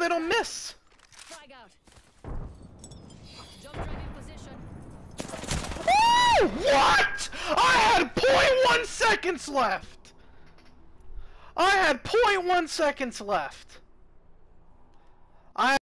they don't miss. Frag out. Jump drive in position. Woo! What? I had 0.1 seconds left. I had 0.1 seconds left.